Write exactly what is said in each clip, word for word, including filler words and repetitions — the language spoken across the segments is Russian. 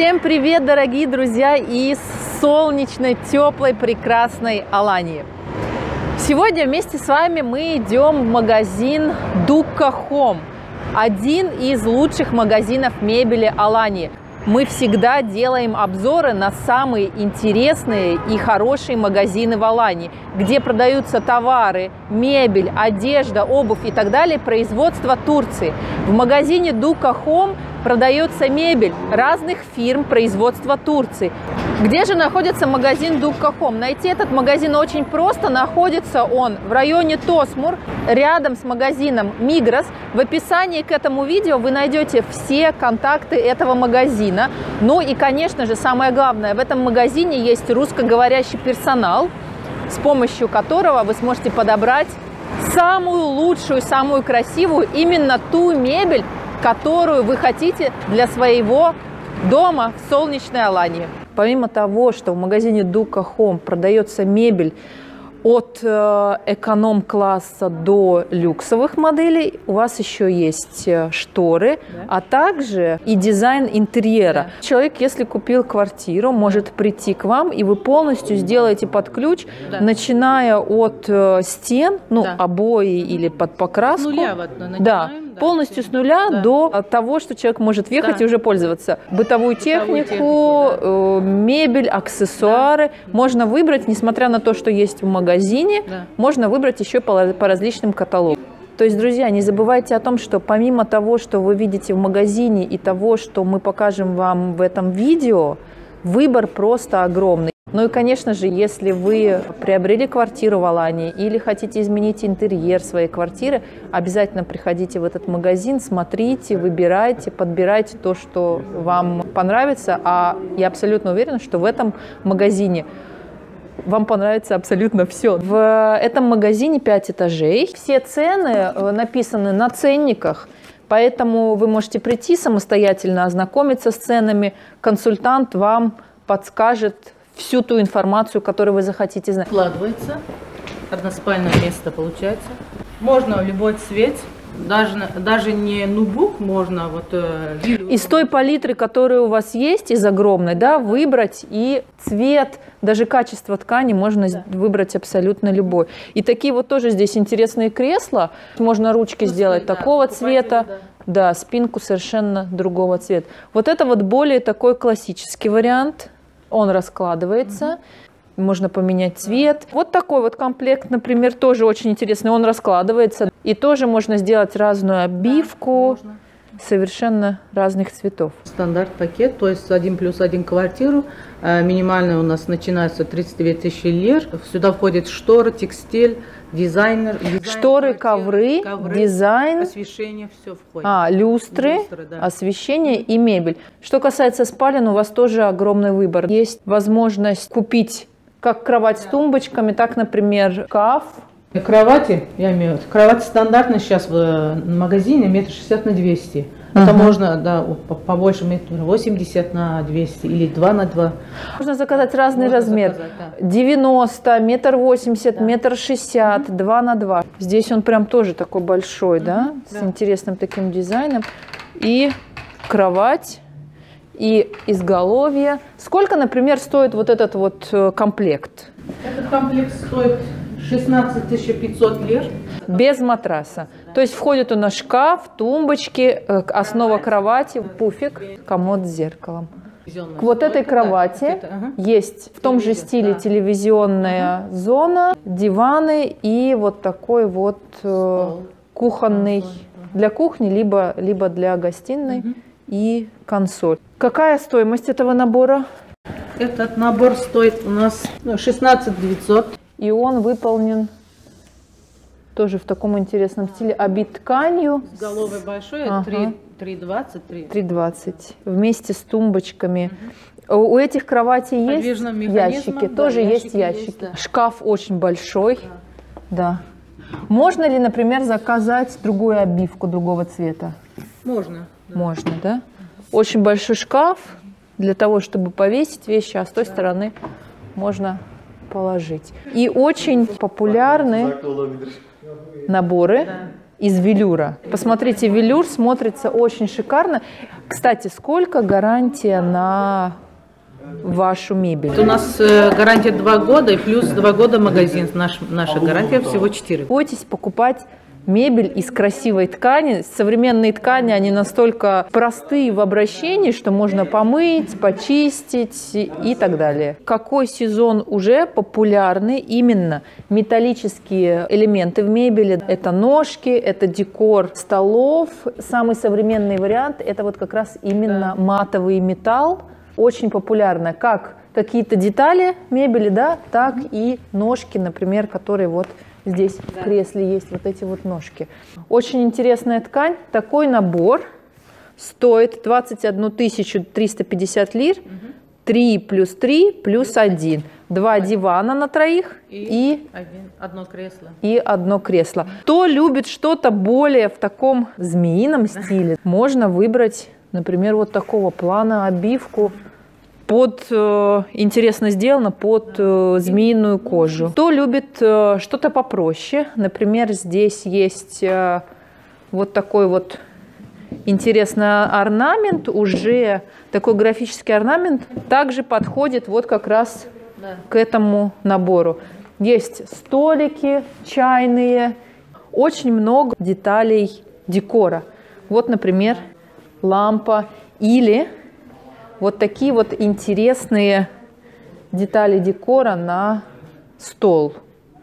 Всем привет, дорогие друзья, из солнечной, теплой, прекрасной Алании. Сегодня вместе с вами мы идем в магазин Dukka Home, один из лучших магазинов мебели Алании. Мы всегда делаем обзоры на самые интересные и хорошие магазины в Алании, где продаются товары, мебель, одежда, обувь и так далее производства Турции. В магазине Dukka Home продается мебель разных фирм производства Турции. Где же находится магазин Dukka Home? Найти этот магазин очень просто. Находится он в районе Тосмур, рядом с магазином Мигрос. В описании к этому видео вы найдете все контакты этого магазина. Ну и, конечно же, самое главное, в этом магазине есть русскоговорящий персонал, с помощью которого вы сможете подобрать самую лучшую, самую красивую, именно ту мебель, которую вы хотите для своего дома в солнечной Алании. Помимо того, что в магазине Dukka Home продается мебель от э, эконом-класса до люксовых моделей, у вас еще есть шторы, да, а также и дизайн интерьера. Да. Человек, если купил квартиру, может прийти к вам, и вы полностью сделаете под ключ, да, начиная от э, стен, ну, да, обои или под покраску. С нуля, вот, начинаем, да, полностью с нуля, да, до того, что человек может въехать, да, и уже пользоваться. Бытовую, Бытовую технику, технику, да, э, мебель, аксессуары. Да. Можно выбрать, несмотря на то, что есть в магазине, да, можно выбрать еще по, по различным каталогам. То есть, друзья, не забывайте о том, что помимо того, что вы видите в магазине, и того, что мы покажем вам в этом видео, выбор просто огромный. Ну и, конечно же, если вы приобрели квартиру в Алании или хотите изменить интерьер своей квартиры, обязательно приходите в этот магазин, смотрите, выбирайте, подбирайте то, что вам понравится. А я абсолютно уверена, что в этом магазине вам понравится абсолютно все. В этом магазине пять этажей. Все цены написаны на ценниках, поэтому вы можете прийти самостоятельно, ознакомиться с ценами. Консультант вам подскажет всю ту информацию, которую вы захотите знать. Складывается, односпальное место получается. Можно любой цвет. Даже, даже не нубук можно вот э, из той палитры, которая у вас есть, из огромной, да, выбрать и цвет, даже качество ткани можно, да, выбрать абсолютно любой. И такие вот тоже здесь интересные кресла. Можно ручки, ну, сделать, да, такого цвета, да, да, спинку совершенно другого цвета. Вот это вот более такой классический вариант. Он раскладывается. Угу. Можно поменять цвет. Вот такой вот комплект, например, тоже очень интересный. Он раскладывается. И тоже можно сделать разную обивку, да, совершенно разных цветов. Стандарт пакет, то есть один плюс один квартиру. Минимальная у нас начинается тридцать две тысячи лир. Сюда входит шторы, текстиль, дизайнер. дизайн, шторы, ковры, ковры, дизайн. Освещение, все входит. А, люстры, люстры, да, освещение и мебель. Что касается спален, у вас тоже огромный выбор. Есть возможность купить как кровать, да, с тумбочками, так, например, шкаф. Кровати, я имею в виду, кровать стандартная сейчас в магазине метр шестьдесят на двести. Uh-huh. Это можно, да, побольше, метр восемьдесят на двести или два на два. Можно заказать разный можно размер. Заказать, да. девяносто, метр восемьдесят, да, метр шестьдесят, uh-huh, два на два. Здесь он прям тоже такой большой, uh-huh, да, да, с интересным таким дизайном. И кровать, и изголовье. Сколько, например, стоит вот этот вот комплект? Этот комплект стоит шестнадцать тысяч пятьсот лир. Без матраса. Да. То есть входит у нас шкаф, тумбочки, основа кровати, пуфик, комод с зеркалом. К вот этой кровати, да, это, ага, есть в том же стиле, да, телевизионная, ага, зона, диваны и вот такой вот э, кухонный, для кухни, либо, либо для гостиной, ага, и консоль. Какая стоимость этого набора? Этот набор стоит у нас шестнадцать тысяч девятьсот. И он выполнен тоже в таком интересном стиле, обит тканью. Головой большой, ага, три двадцать. три двадцать. Вместе с тумбочками. Угу. У этих кроватей есть ящики, да, тоже ящики есть ящики. Есть, да. Шкаф очень большой. Да. Да. Можно ли, например, заказать другую обивку другого цвета? Можно. Да. Можно, да? Очень большой шкаф для того, чтобы повесить вещи, а с той, да, стороны можно положить. И очень популярны наборы, да, из велюра. Посмотрите, велюр смотрится очень шикарно. Кстати, сколько гарантия на вашу мебель? У нас э, гарантия два года и плюс два года магазин. Наш, наша гарантия всего четыре. Бойтесь покупать мебель из красивой ткани. Современные ткани, они настолько простые в обращении, что можно помыть, почистить и так далее. Какой сезон уже популярны именно металлические элементы в мебели? Это ножки, это декор столов. Самый современный вариант – это вот как раз именно да. матовый металл. Очень популярно как какие-то детали мебели, да, так и ножки, например, которые вот здесь да. в кресле есть вот эти вот ножки. Очень интересная ткань. Такой набор стоит двадцать одну тысячу триста пятьдесят лир. Угу. три плюс три плюс один. Два дивана на троих и, и один, одно кресло. И одно кресло. Кто любит что-то более в таком змеином стиле, можно выбрать, например, вот такого плана обивку. Под, э, интересно сделано под э, змеиную кожу. Кто любит э, что-то попроще, например, здесь есть э, вот такой вот интересный орнамент, уже такой графический орнамент, также подходит вот как раз да. к этому набору. Есть столики чайные, очень много деталей декора. Вот, например, лампа или вот такие вот интересные детали декора на стол.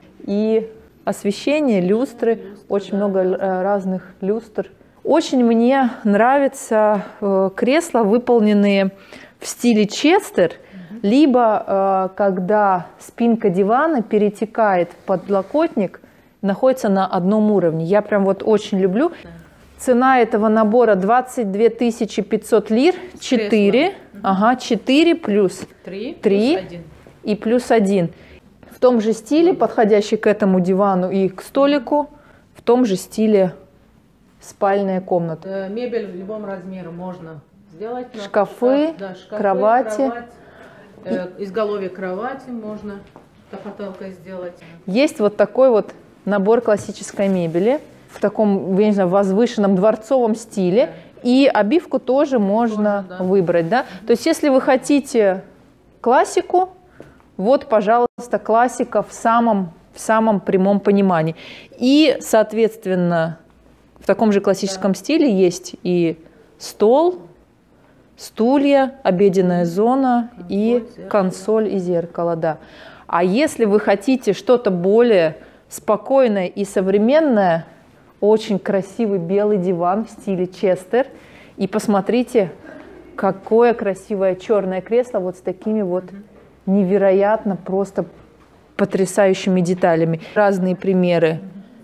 И освещение, люстры, люстры очень да. много разных люстр. Очень мне нравятся э, кресла, выполненные в стиле Честер, угу. либо э, когда спинка дивана перетекает в подлокотник, находится на одном уровне. Я прям вот очень люблю. Да. Цена этого набора двадцать две тысячи пятьсот лир, четыре, ага, четыре плюс три, три плюс один. И плюс один. В том же стиле, подходящий к этому дивану и к столику, в том же стиле спальная комната. Мебель в любом размере можно сделать. Шкафы, да, шкафы кровати. Кровать, э, изголовье кровати можно потолкой сделать. Есть вот такой вот набор классической мебели в таком, я не знаю, возвышенном дворцовом стиле. Да. И обивку тоже можно тоже, да. выбрать. Да? То есть, если вы хотите классику, вот, пожалуйста, классика в самом, в самом прямом понимании. И, соответственно, в таком же классическом да. стиле есть и стол, стулья, обеденная зона консоль, и зеркало. консоль и зеркало. Да. А если вы хотите что-то более спокойное и современное, очень красивый белый диван в стиле Честер. И посмотрите, какое красивое черное кресло вот с такими вот невероятно просто потрясающими деталями. Разные примеры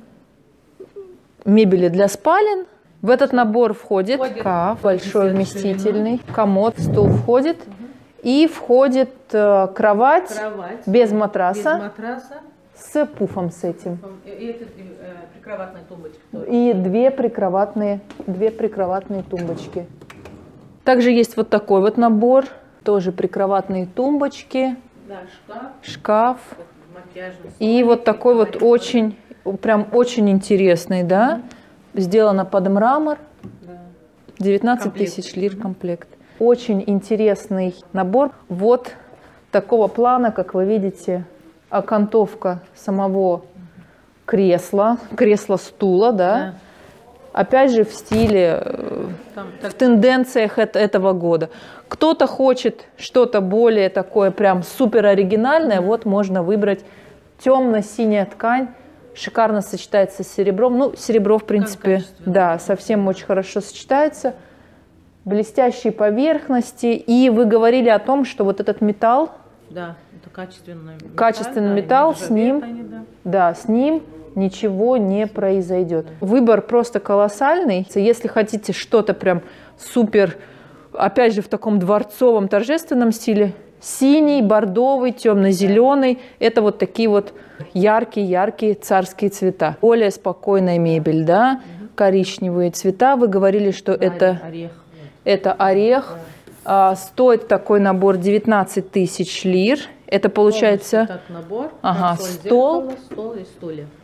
мебели для спален. В этот набор входит, входит шкаф, большой вместительный, комод, стул входит. Угу. И входит э, кровать, кровать без матраса. Без матраса. С пуфом с этим. И, и, э, прикроватные тумбочки. Тоже. И две прикроватные, две прикроватные тумбочки. Также есть вот такой вот набор. Тоже прикроватные тумбочки. Да, шкаф. Шкаф. И вот такой вот очень, прям очень интересный, да. Mm-hmm. Сделано под мрамор. Да. девятнадцать тысяч лир комплект. Очень интересный набор. Вот такого плана, как вы видите, окантовка самого кресла, кресла-стула, да? Да. Опять же в стиле, Там, в так... тенденциях это, этого года. Кто-то хочет что-то более такое прям супер оригинальное, mm-hmm. вот можно выбрать темно-синяя ткань, шикарно сочетается с серебром. Ну, серебро, в принципе, да, совсем очень хорошо сочетается. Блестящие поверхности. И вы говорили о том, что вот этот металл, да, это качественный металл, качественный да, металл с ним, они, да. да, с ним ничего не произойдет. Да. Выбор просто колоссальный. Если хотите что-то прям супер, опять же, в таком дворцовом торжественном стиле, синий, бордовый, темно-зеленый, это вот такие вот яркие-яркие царские цвета. Более спокойная мебель, да, угу. Коричневые цвета. Вы говорили, что да, это орех. Это орех. Да. А, стоит такой набор девятнадцать тысяч лир. Это получается... Так, набор. Ага, консоль, стол. зеркало, стол и стулья.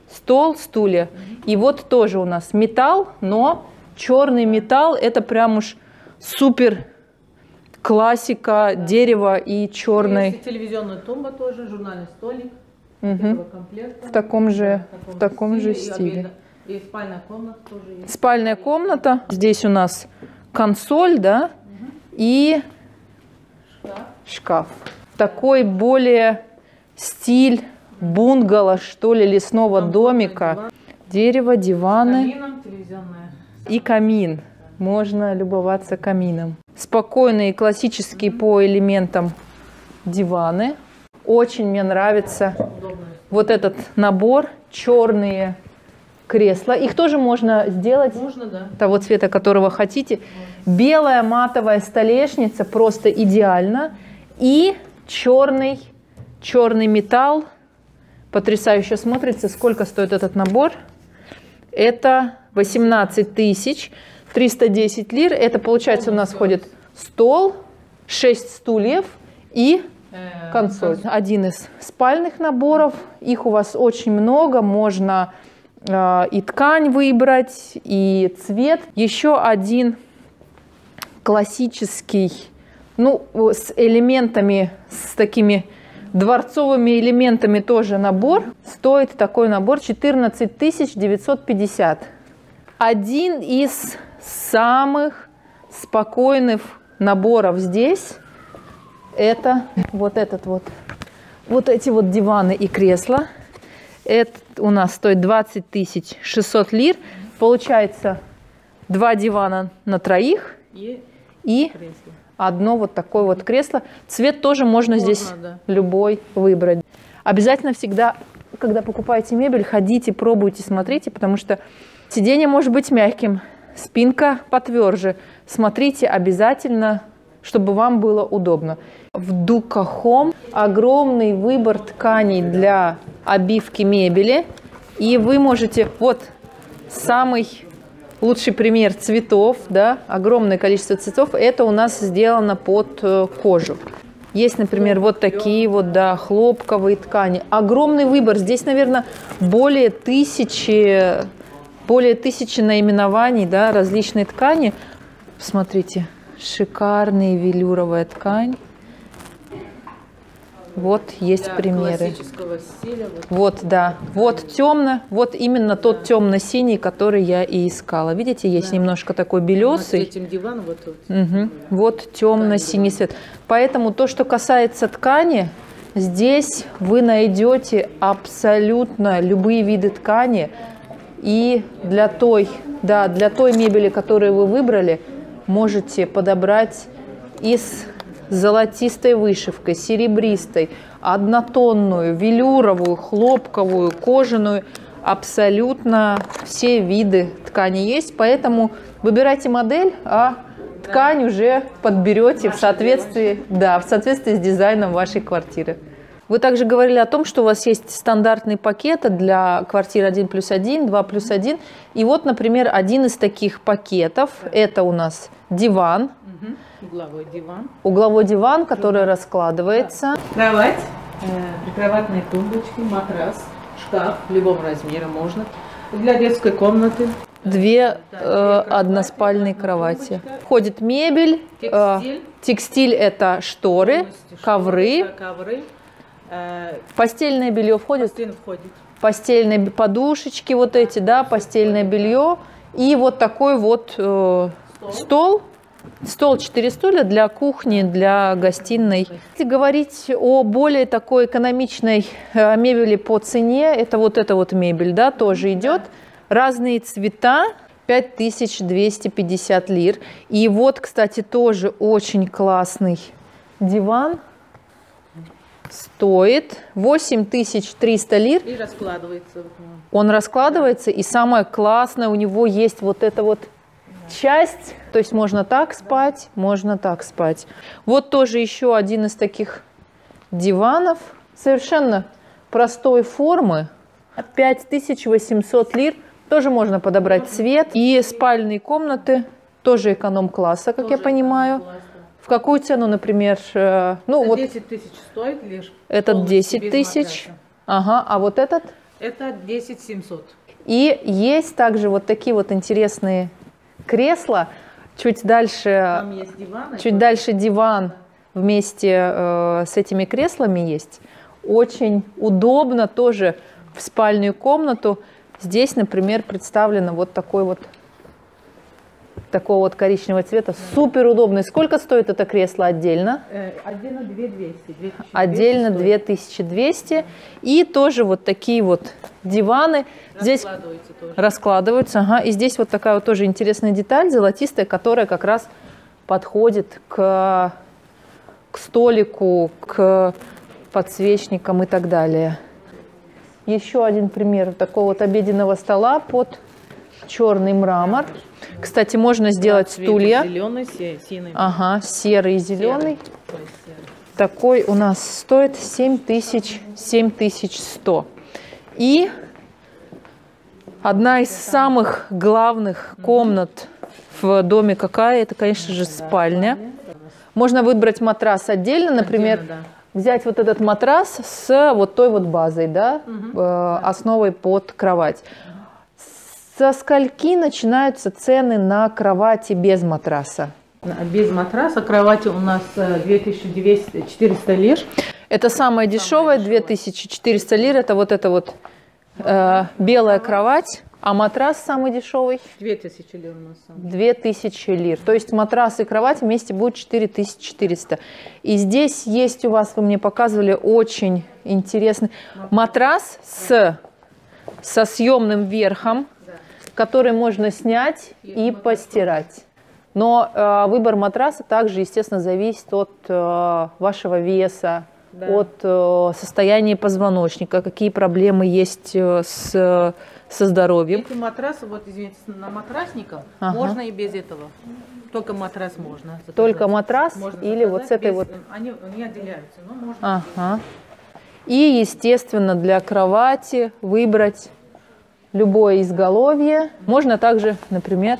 стол, стулья. И вот тоже у нас металл, но черный металл, это прям уж супер классика, да. Дерева и черный. Есть телевизионная тумба тоже, журнальный столик. Угу. В таком же, да, в таком стиле, же стиле. И, и спальная комната тоже есть. Спальная комната. Здесь у нас консоль, да, угу. И шкаф. Шкаф. Такой более стиль бунгало, что ли, лесного Там домика. Диван. Дерево, диваны. Камином, телевизионная. И камин. Можно любоваться камином. Спокойные, классические по элементам диваны. Очень мне нравится вот этот набор. Черные кресла. Их тоже можно сделать можно, да. Того цвета, которого хотите. Можно. Белая матовая столешница. Просто идеально. И черный, черный металл. Потрясающе смотрится. Сколько стоит этот набор? Это восемнадцать тысяч триста десять лир. Это получается у нас входит стол, шесть стульев и консоль. Один из спальных наборов. Их у вас очень много. Можно э, и ткань выбрать, и цвет. Еще один классический, ну, с элементами, с такими дворцовыми элементами тоже набор. Стоит такой набор четырнадцать тысяч девятьсот пятьдесят. Один из самых спокойных наборов здесь это вот этот вот. Вот эти вот диваны и кресла. Это у нас стоит двадцать тысяч шестьсот лир. Получается два дивана на троих и, и одно вот такое вот кресло. Цвет тоже можно, можно здесь да. любой выбрать. Обязательно всегда, когда покупаете мебель, ходите, пробуйте, смотрите, потому что сиденье может быть мягким, спинка потверже. Смотрите обязательно, чтобы вам было удобно. В Дукка Хом огромный выбор тканей для обивки мебели. И вы можете, вот самый лучший пример цветов, да, огромное количество цветов. Это у нас сделано под кожу. Есть, например, вот такие вот, да, хлопковые ткани. Огромный выбор. Здесь, наверное, более тысячи, более тысячи наименований, да, различной ткани. Посмотрите, шикарная велюровая ткань. Вот есть да, примеры. Стиля, вот. вот, да. Вот темно, вот именно тот да. темно-синий, который я и искала. Видите, есть да. немножко такой белесый. Этим диваном, вот, вот. Угу. Вот темно-синий цвет. Поэтому то, что касается ткани, здесь вы найдете абсолютно любые виды ткани. И для той, да, для той мебели, которую вы выбрали, можете подобрать из золотистой вышивкой, серебристой, однотонную, велюровую, хлопковую, кожаную. Абсолютно все виды ткани есть. Поэтому выбирайте модель, а ткань уже подберете в соответствии, да, в соответствии с дизайном вашей квартиры. Вы также говорили о том, что у вас есть стандартные пакеты для квартир один плюс один, два плюс один. И вот, например, один из таких пакетов, это у нас диван. Угу. Угловой диван. Угловой диван, который раскладывается. Кровать, э, прикроватные тумбочки, матрас, шкаф в любом размере можно. Для детской комнаты. Две э, односпальные кровати. Входит мебель, текстиль. Э, текстиль это шторы, ковры. ковры. Постельное белье входит? Постельное входит. Постельные подушечки вот эти, да, постельное белье. И вот такой вот э, стол. стол. Стол, четыре стуля для кухни, для гостиной. Если говорить о более такой экономичной э, мебели по цене, это вот эта вот мебель, да, тоже идет. Разные цвета, пять тысяч двести пятьдесят лир. И вот, кстати, тоже очень классный диван. Стоит восемь тысяч триста лир. И раскладывается. Он раскладывается, и самое классное, у него есть вот эта вот часть. То есть можно так спать, можно так спать. Вот тоже еще один из таких диванов. Совершенно простой формы. пять тысяч восемьсот лир. Тоже можно подобрать цвет. И спальные комнаты. Тоже эконом-класса, как тоже я понимаю. В какую цену, например? Ну, это вот десять тысяч стоит лишь. Этот десять тысяч. Ага, а вот этот? Это десять семьсот. И есть также вот такие вот интересные кресла. Чуть дальше, Там есть диван. чуть дальше диван вместе э, с этими креслами есть. Очень удобно тоже в спальную комнату. Здесь, например, представлено вот такой вот такого вот коричневого цвета. Супер удобный. Сколько стоит это кресло отдельно? Отдельно две тысячи двести. Отдельно две тысячи двести. И тоже вот такие вот диваны. Здесь Раскладываются тоже. Раскладываются. Ага. И здесь вот такая вот тоже интересная деталь, золотистая, которая как раз подходит к, к столику, к подсвечникам и так далее. Еще один пример такого вот обеденного стола под черный мрамор. Кстати, можно сделать стулья. Зеленый, синий. Ага, серый и зеленый. Серый. Такой у нас стоит семь тысяч сто. И одна из самых главных комнат в доме какая? Это, конечно же, спальня. Можно выбрать матрас отдельно, например, Отдельно, взять вот этот матрас с вот той вот базой, да, Угу. э, основой под кровать. Со скольки начинаются цены на кровати без матраса? Без матраса кровати у нас две тысячи двести четыреста лир. Это самое дешевое, две тысячи четыреста лир. Это вот эта вот э, белая кровать. А матрас самый дешевый? две тысячи лир у нас. две тысячи лир. То есть матрас и кровать вместе будет четыре тысячи четыреста. И здесь есть у вас, вы мне показывали, очень интересный матрас с, со съемным верхом, который можно снять и постирать. Но э, выбор матраса также, естественно, зависит от э, вашего веса, да. от э, состояния позвоночника, какие проблемы есть э, с, со здоровьем. Эти матрасы, вот извините, на матрасников Ага. можно и без этого. Только матрас можно. Заказать. Только матрас можно или вот с этой без, вот... Они не отделяются, но можно. Ага. И, естественно, для кровати выбрать любое изголовье. Можно также, например,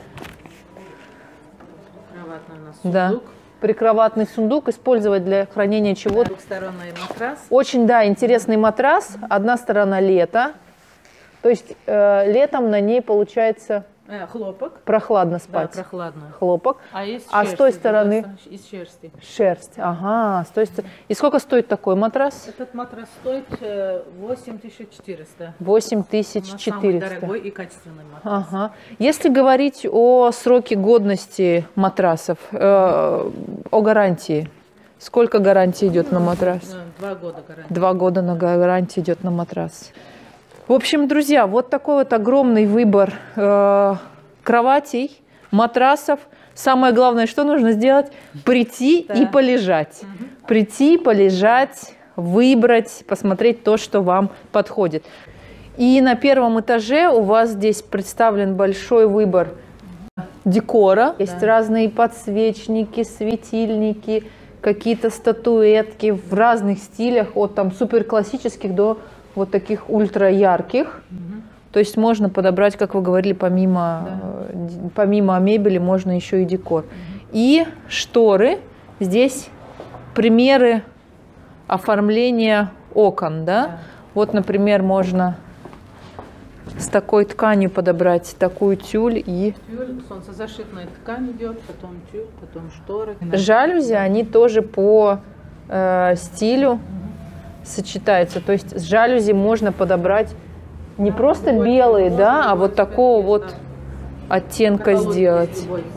Кроватный у нас да, сундук. прикроватный сундук использовать для хранения чего-то. Двухсторонний матрас. Очень, да, интересный матрас. Одна сторона лето. То есть э, летом на ней получается Э, хлопок. прохладно спать. Да, прохладно. Хлопок. А, есть А с шерсть, той с стороны? другой стороны, из шерсти. Шерсть. Ага. С той стороны. И сколько стоит такой матрас? Этот матрас стоит э, восемь тысяч четыреста. восемь тысяч У нас самый четыреста. дорогой и качественный матрас. Ага. Если говорить о сроке годности матрасов, э, о гарантии, сколько гарантии идет на матрас? Э, Два года гарантия. Два года на гарантии идет на матрас. В общем, друзья, вот такой вот огромный выбор э, кроватей, матрасов. Самое главное, что нужно сделать? Прийти Да. и полежать. Мгм. Прийти, полежать, выбрать, посмотреть то, что вам подходит. И на первом этаже у вас здесь представлен большой выбор декора. Есть Да. разные подсвечники, светильники, какие-то статуэтки в разных стилях, от там супер классических до вот таких ультра ярких. Мгм. То есть можно подобрать, как вы говорили, помимо, Да. э, д- помимо мебели можно еще и декор. И шторы. Здесь примеры оформления окон, да? Да. Вот, например, можно с такой тканью подобрать такую тюль и Тюль, солнцезащитная ткань идет, потом тюль, потом шторы. жалюзи, они тоже по э, стилю сочетаются. То есть с жалюзи можно подобрать не просто Любой- белые, можно да, а любой вот цвет такого есть, вот да. оттенка Каталог сделать. есть любой.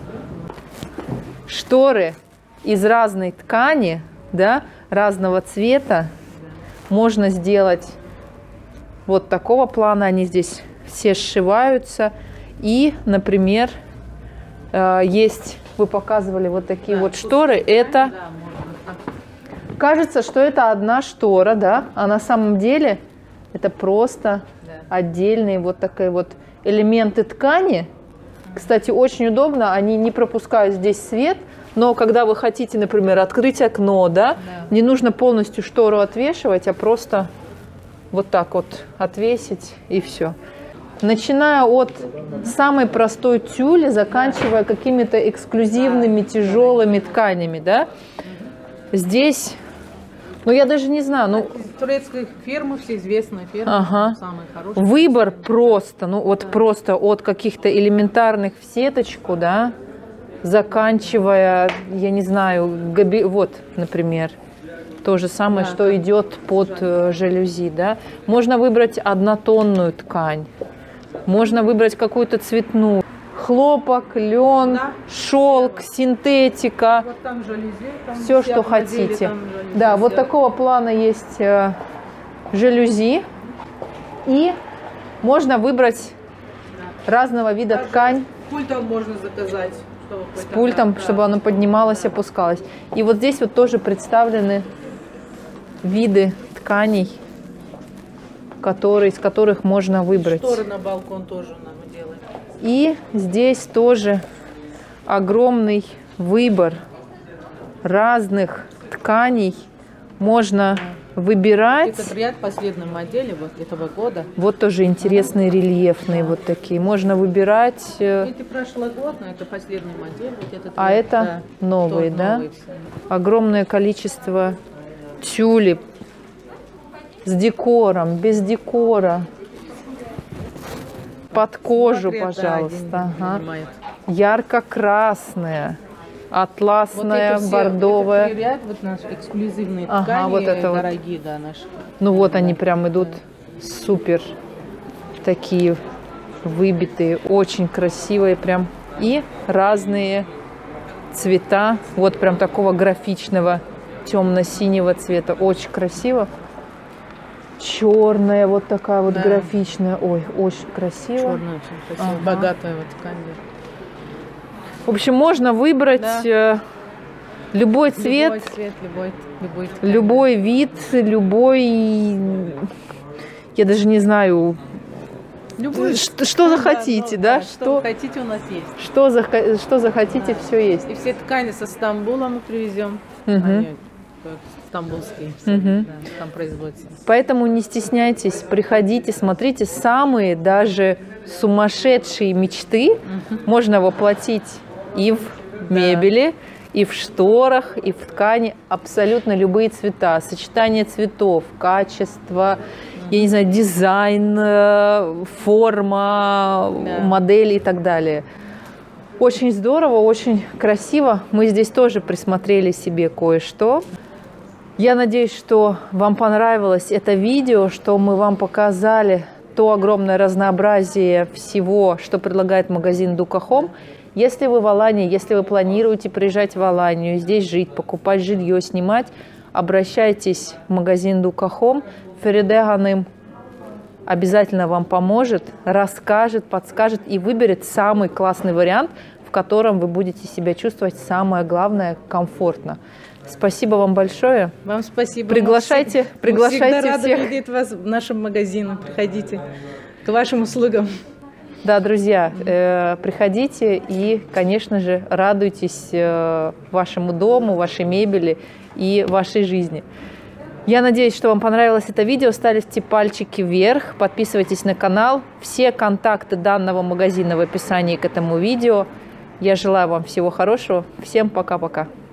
Шторы из разной ткани, да, разного цвета можно сделать вот такого плана. Они здесь все сшиваются. И, например, э, есть, вы показывали вот такие Да, вот вкусная шторы. ткань, Это да, можно. кажется, что это одна штора, да, а на самом деле это просто Да. отдельные вот такие вот элементы ткани. Кстати, очень удобно, они не пропускают здесь свет, но когда вы хотите, например, открыть окно, да, Да. не нужно полностью штору отвешивать, а просто вот так вот отвесить и все. Начиная от самой простой тюли, заканчивая какими-то эксклюзивными тяжелыми тканями, да. Здесь Ну, я даже не знаю, ну... Турецкие фирмы, все известные фирмы, Ага. самые хорошие. Выбор просто, ну вот просто от каких-то элементарных в сеточку, да, заканчивая, я не знаю, габи... вот, например, то же самое, Да, что да. идет под э, жалюзи, да. Можно выбрать однотонную ткань, можно выбрать какую-то цветную. Хлопок, лен, Да. шелк, синтетика, Вот там жалюзи, там все, вся что в отделе, хотите. там жалюзи, Да, вот вся. такого плана есть э, жалюзи. И можно выбрать разного вида Даже ткань Пультом можно заказать. Чтобы с какой-то, пультом, да, чтобы да. оно поднималось, опускалось. И вот здесь вот тоже представлены виды тканей, которые, из которых можно выбрать. Шторы на балкон тоже нам делаем. И здесь тоже огромный выбор разных тканей. Можно выбирать. Этот ряд в последнем отделе вот этого года. Вот тоже интересные рельефные вот такие. Можно выбирать. э, Эти прошлогодные, это в последнем отделе. Вот этот А ряд, это да, новые, тоже да? новые все. Огромное количество тюлей с декором, без декора. Под кожу, Смотри, это пожалуйста. один Ага. занимает. Ярко-красная, Вот атласная, это все, бордовая. этот ряд, вот наши эксклюзивные Ага, ткани, вот это вот. дорогие, да, наши. Ну вот они прям идут супер такие выбитые, очень красивые прям. И разные цвета, вот прям такого графичного темно-синего цвета, очень красиво. Черная вот такая вот Да. графичная, ой, очень красиво. Черная, очень красивая, Ага. богатая вот ткань. В общем, можно выбрать Да. э, любой цвет, Любой цвет, любой, любой ткань. любой вид, любой, я даже не знаю, Любой. что, что Ну, захотите, ну, да, Что что, вы хотите, у нас есть. что, заха- что захотите, Да. все есть. И все ткани со Стамбула мы привезем. Мгм. Они как стамбульские, все, Мгм. да, там производятся. Поэтому не стесняйтесь, приходите, смотрите, самые даже сумасшедшие мечты можно воплотить и в Да. мебели, и в шторах, и в ткани, абсолютно любые цвета, сочетание цветов, качество, я не знаю, дизайн, э, форма, Да. модели и так далее. Очень здорово, очень красиво. Мы здесь тоже присмотрели себе кое-что. Я надеюсь, что вам понравилось это видео, что мы вам показали то огромное разнообразие всего, что предлагает магазин Дука Хом. Если вы в Алании, если вы планируете приезжать в Аланию, здесь жить, покупать жилье, снимать, обращайтесь в магазин Дука Хом. Фериде Ганым обязательно вам поможет, расскажет, подскажет и выберет самый классный вариант, в котором вы будете себя чувствовать, самое главное, комфортно. Спасибо вам большое. Вам спасибо. Приглашайте, Мы всег- мы приглашайте всегда рады всех. видеть вас в нашем магазине. Приходите к вашим услугам. Да, друзья, э, приходите и, конечно же, радуйтесь э, вашему дому, вашей мебели и вашей жизни. Я надеюсь, что вам понравилось это видео. Ставьте пальчики вверх, подписывайтесь на канал. Все контакты данного магазина в описании к этому видео. Я желаю вам всего хорошего. Всем пока-пока.